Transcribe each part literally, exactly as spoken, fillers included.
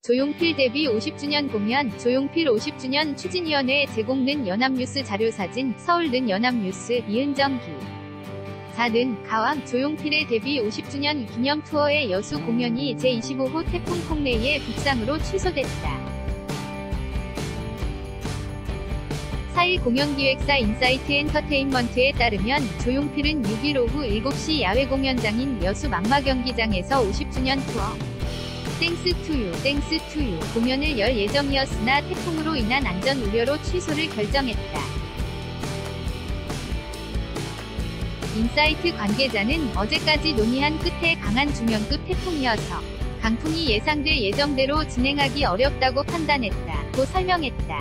조용필 데뷔 오십 주년 공연. 조용필 오십 주년 추진위원회 제공는 연합뉴스 자료사진. 서울는 연합뉴스. 이은정기. 사는 가왕. 조용필의 데뷔 오십 주년 기념 투어의 여수 공연이 제이십오 호 태풍 콩레이의 북상으로 취소됐다. 사 일 공연기획사 인사이트 엔터테인먼트에 따르면 조용필은 육 일 오후 일곱 시 야외 공연장인 여수 망마경기장에서 오십 주년 투어 땡스 투유, 땡스 투유 공연을 열 예정이었으나 태풍으로 인한 안전 우려로 취소를 결정했다. 인사이트 관계자는 어제까지 논의한 끝에 강한 중형급 태풍이어서 강풍이 예상될 예정대로 진행하기 어렵다고 판단했다. 고 설명했다.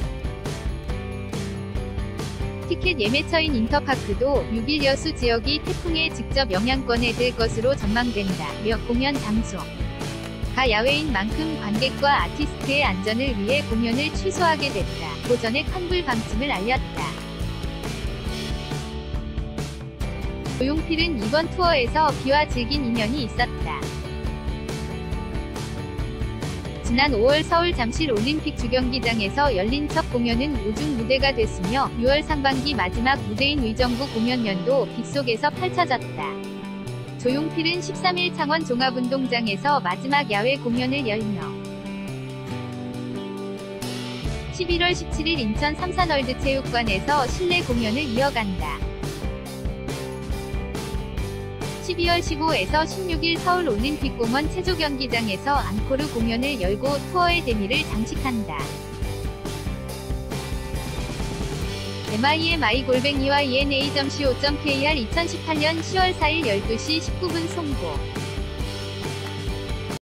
티켓 예매처인 인터파크도 육 일 여수 지역이 태풍의 직접 영향권에 들 것으로 전망된다. 며 공연 장소 가 야외인 만큼 관객과 아티스트의 안전을 위해 공연을 취소하게 됐다. 고 전액 환불 방침을 알렸다. 조용필은 이번 투어에서 비와 질긴 인연이 있었다. 지난 오월 서울 잠실 올림픽 주경기장에서 열린 첫 공연은 오중 무대가 됐으며 유월 상반기 마지막 무대인 의정부 공연연도 빗속에서 펼쳐졌다. 조용필은 십삼 일 창원 종합운동장에서 마지막 야외 공연을 열며 십일월 십칠일 인천 삼산월드체육관에서 실내 공연을 이어간다. 십이월 십오에서 십육일 서울 올림픽공원 체조경기장에서 앙코르 공연을 열고 투어의 대미를 장식한다. 엠아이엠아이 골뱅이 와이엔에이 닷 씨오 닷케이알 이천십팔 년 시월 사일 열두 시 십구 분 송고